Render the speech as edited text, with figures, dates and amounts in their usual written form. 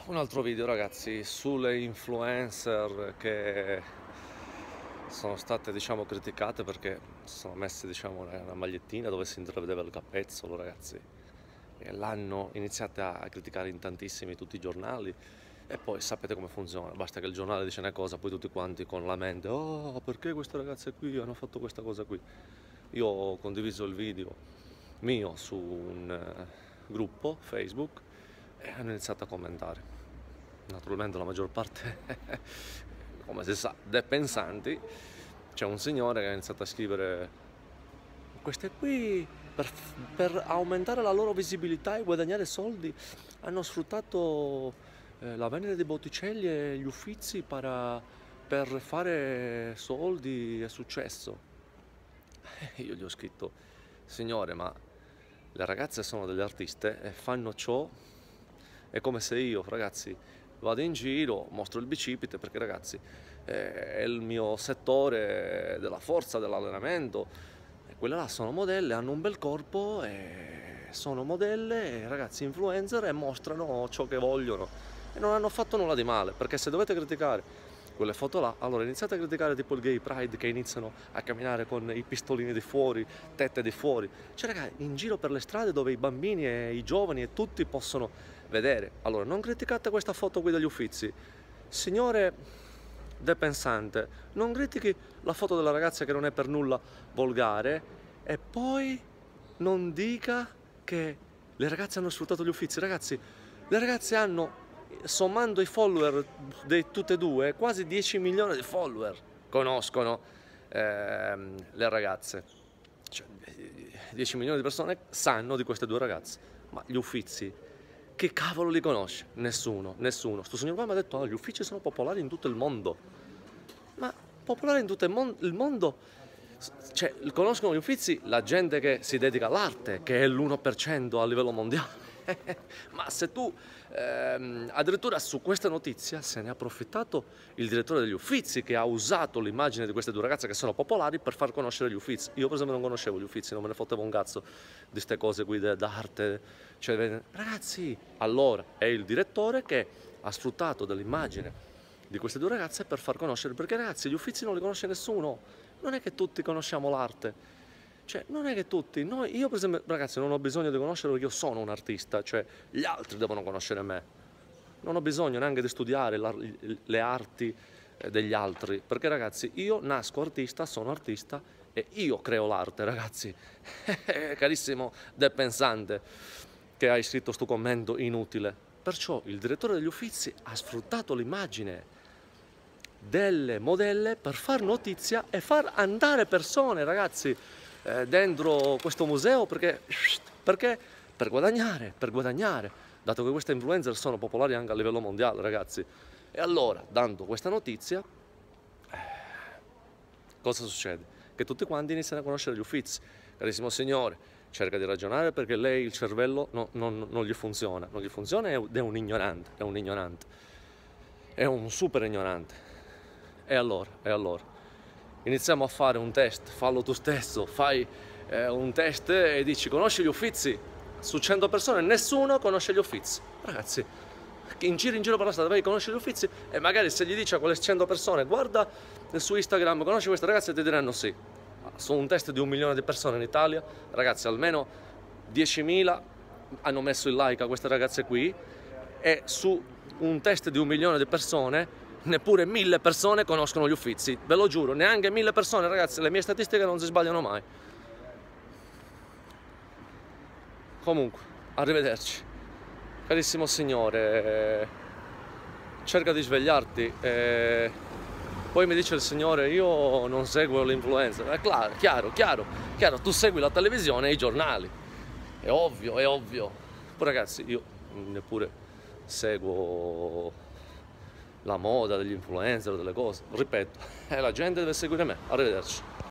Un altro video, ragazzi, sulle influencer che sono state, criticate perché sono messe, una magliettina dove si intravedeva il capezzolo, ragazzi, e l'hanno iniziata a criticare in tantissimi, tutti i giornali. E poi sapete come funziona, basta che il giornale dice una cosa, poi tutti quanti con la mente: oh, perché queste ragazze qui hanno fatto questa cosa qui? Io ho condiviso il video mio su un gruppo Facebook e hanno iniziato a commentare. Naturalmente la maggior parte, come si sa, dei pensanti. C'è un signore che ha iniziato a scrivere: queste qui per aumentare la loro visibilità e guadagnare soldi hanno sfruttato la vendita di botticelli e gli uffizi per fare soldi e successo. Io gli ho scritto: signore, ma le ragazze sono delle artiste e fanno ciò. È come se io, ragazzi, vado in giro, mostro il bicipite perché, ragazzi, è il mio settore della forza, dell'allenamento, e quelle là sono modelle, hanno un bel corpo e sono modelle, ragazzi, influencer, e mostrano ciò che vogliono e non hanno fatto nulla di male. Perché se dovete criticare quelle foto là, allora iniziate a criticare tipo il gay pride, che iniziano a camminare con i pistolini di fuori, tette di fuori, cioè ragazzi, in giro per le strade dove i bambini e i giovani e tutti possono vedere. Allora non criticate questa foto qui degli Uffizi, signore depensante, non critichi la foto della ragazza che non è per nulla volgare, e poi non dica che le ragazze hanno sfruttato gli Uffizi. Ragazzi, le ragazze hanno, sommando i follower di tutte e due, quasi 10 milioni di follower conoscono le ragazze. Cioè, 10 milioni di persone sanno di queste due ragazze, ma gli Uffizi che cavolo li conosce? Nessuno, nessuno. Sto signor qua mi ha detto: oh, gli Uffizi sono popolari in tutto il mondo. Ma popolare in tutto il mondo? Cioè, conoscono gli Uffizi la gente che si dedica all'arte, che è l'1% a livello mondiale. Ma se tu, addirittura su questa notizia se ne è approfittato il direttore degli Uffizi, che ha usato l'immagine di queste due ragazze che sono popolari per far conoscere gli Uffizi. Io per esempio non conoscevo gli Uffizi, non me ne fottevo un cazzo di queste cose qui d'arte. Cioè, ragazzi, allora è il direttore che ha sfruttato dell'immagine di queste due ragazze per far conoscere, perché ragazzi, gli Uffizi non li conosce nessuno. Non è che tutti conosciamo l'arte. Cioè, non è che tutti, io per esempio, ragazzi, non ho bisogno di conoscere perché io sono un artista, cioè gli altri devono conoscere me. Non ho bisogno neanche di studiare le arti degli altri, perché ragazzi, io nasco artista, sono artista e io creo l'arte, ragazzi. Carissimo depensante che hai scritto sto commento inutile. Perciò il direttore degli Uffizi ha sfruttato l'immagine delle modelle per far notizia e far andare persone, ragazzi, dentro questo museo, perché per guadagnare, dato che queste influencer sono popolari anche a livello mondiale, ragazzi. E allora, dando questa notizia, cosa succede? Che tutti quanti iniziano a conoscere gli Uffizi. Carissimo signore, cerca di ragionare, perché lei il cervello non gli funziona, ed è un ignorante, è un super ignorante. E allora, iniziamo a fare un test, fallo tu stesso, fai un test e dici: conosci gli Uffizi? Su 100 persone nessuno conosce gli Uffizi. Ragazzi, in giro per la strada, vai, conosci gli Uffizi? E magari se gli dici a quelle 100 persone: guarda su Instagram, conosci queste ragazze? Ti diranno sì. Su un test di 1 milione di persone in Italia, ragazzi, almeno 10.000 hanno messo il like a queste ragazze qui, e su un test di 1 milione di persone neppure 1.000 persone conoscono gli Uffizi, ve lo giuro, neanche 1.000 persone, ragazzi, le mie statistiche non si sbagliano mai. Comunque, arrivederci. Carissimo signore, cerca di svegliarti. Poi mi dice il signore: io non seguo l'influencer. È chiaro, tu segui la televisione e i giornali. È ovvio. Poi ragazzi, io neppure seguo la moda degli influencer o delle cose, ripeto, e la gente deve seguire me. Arrivederci.